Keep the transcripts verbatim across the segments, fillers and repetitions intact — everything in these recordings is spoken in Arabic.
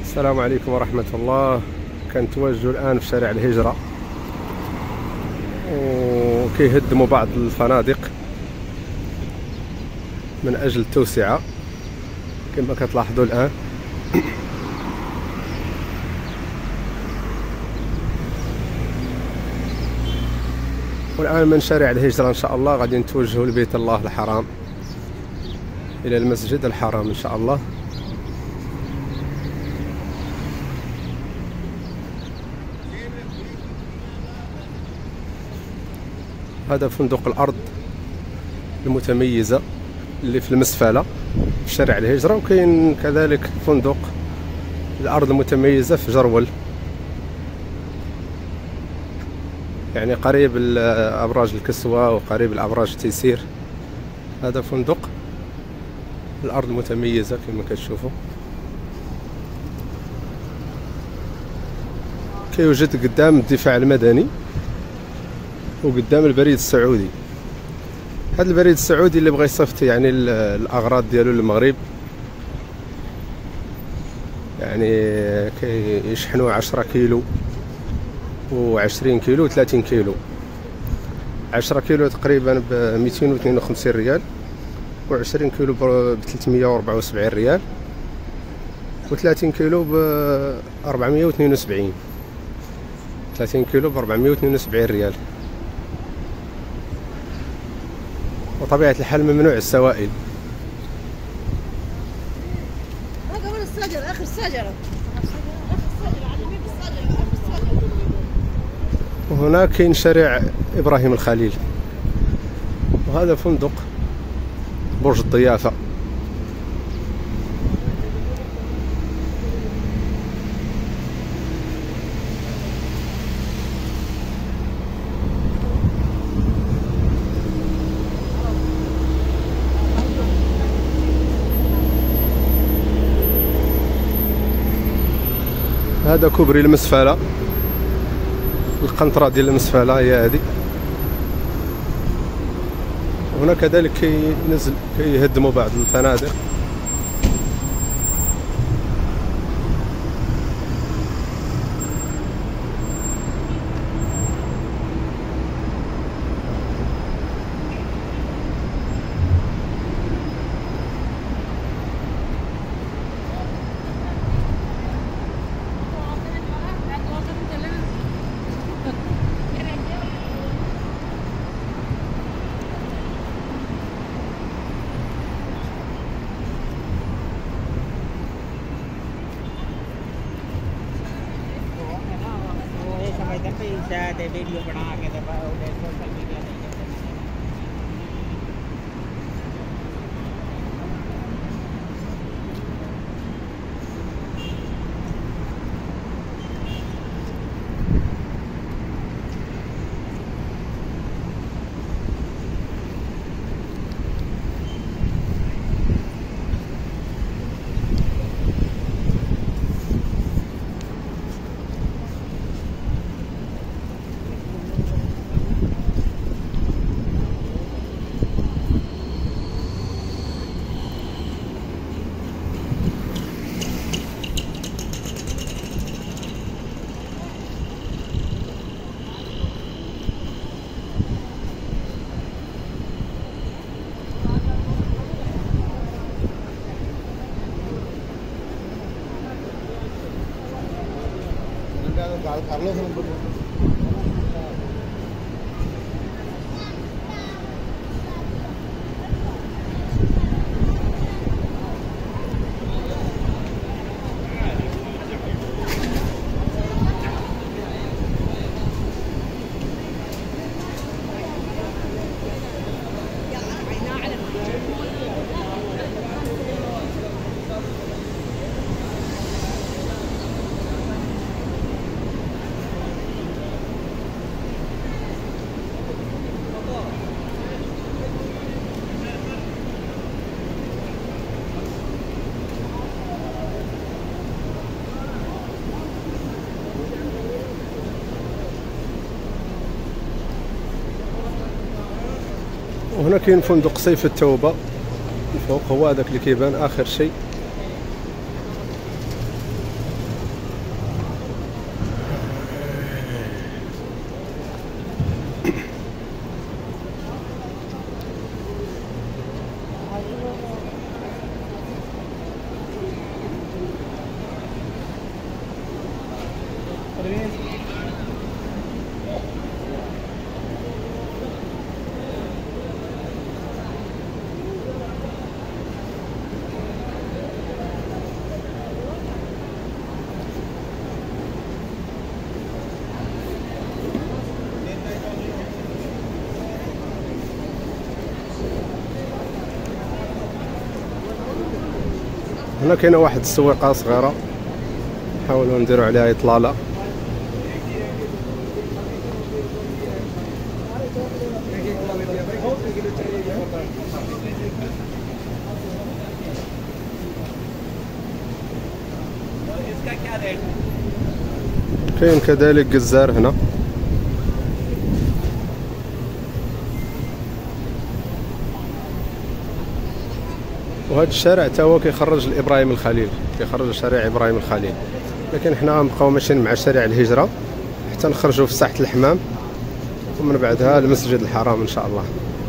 السلام عليكم ورحمة الله. كنتواجدوا الآن في شارع الهجرة وكيهدموا بعض الفنادق من أجل التوسعة كما كتلاحظوا الآن. والآن من شارع الهجرة إن شاء الله غادي نتوجهوا لبيت الله الحرام، إلى المسجد الحرام إن شاء الله. هذا فندق الأرض المتميزة اللي في المسفلة في شارع الهجرة، وكاين كذلك فندق الأرض المتميزة في جرول، يعني قريب الأبراج الكسوة وقريب الأبراج التيسير. هذا فندق الأرض المتميزة كما كتشوفوا. كيوجد قدام الدفاع المدني وقدام البريد السعودي. هذا البريد السعودي اللي بغى يصيفط يعني الأغراض ديالو للمغرب، يعني كيشحنوا عشرة كيلو وعشرين كيلو وثلاثين كيلو. عشرة كيلو تقريبا ب مئتين واثنين وخمسين ريال، وعشرين كيلو ب ثلاثمئة وأربعة وسبعين ريال، وثلاثين كيلو ب أربعمئة واثنين وسبعين. ثلاثين كيلو ب أربعمئة واثنين وسبعين ريال. وطبيعة الحال ممنوع السوائل. هذا هو الشجرة، آخر الشجرة. وهنا كاين شارع إبراهيم الخليل، وهذا فندق برج الضيافة. هذا كوبري المسفلة، القنطرة ديال المسفلة هي هذه. وهنا كذلك كينزل كيهدموا بعض الفنادق. वीडियो बना के social media में Carlos وهنا كاين فندق سيف التوبة الفوق، هو هذاك اللي كيبان آخر شيء. هنا كاينه واحد السويقه صغيره نحاولوا نديروا عليها اطلاله. كاين كذلك جزار هنا، وهذا الشارع تا هو كيخرج لابراهيم الخليل، كيخرج لشارع ابراهيم الخليل، لكن حنا غنبقاو ماشيين مع شارع الهجره حتى نخرجوا في ساحه الحمام ومن بعدها المسجد الحرام ان شاء الله.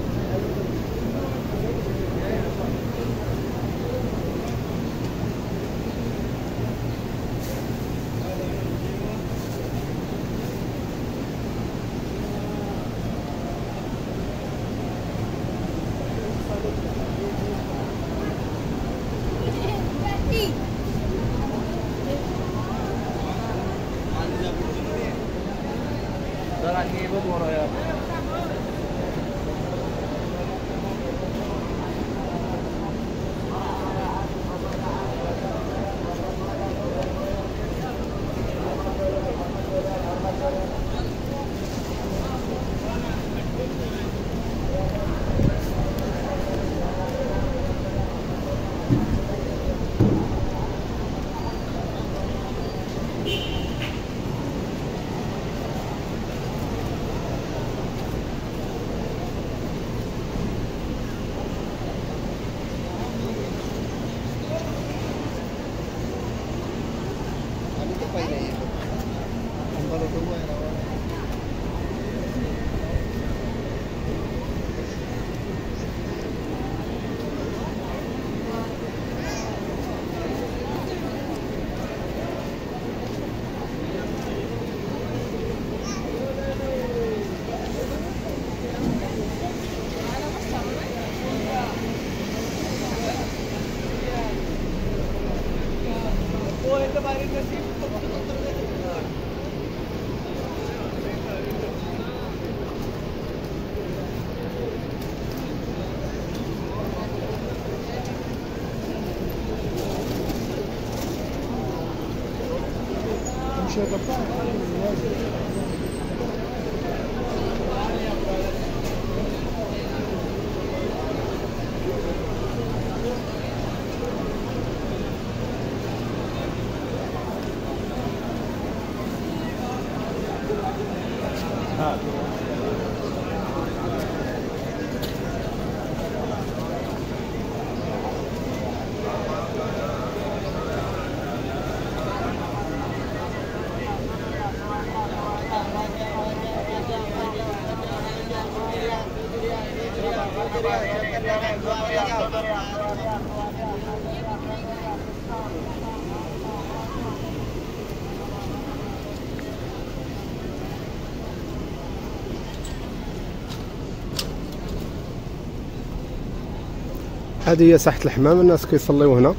هذه هي ساحة الحمام. الناس كيصليو هنا،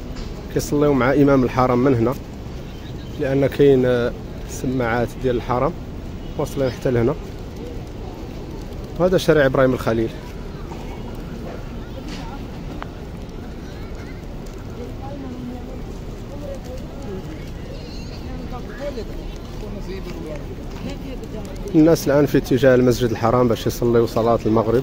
كيصليو مع إمام الحرم من هنا، لأن كاين سماعات ديال الحرم واصلين حتى لهنا. وهذا شارع إبراهيم الخليل. الناس الآن في اتجاه المسجد الحرام باش يصليو صلاة المغرب.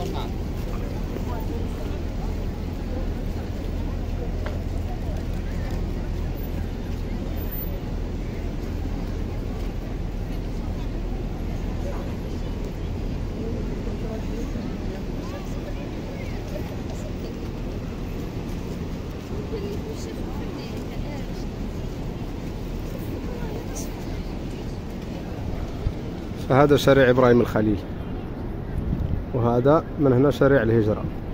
فهذا شارع إبراهيم الخليل، وهذا من هنا شارع الهجرة.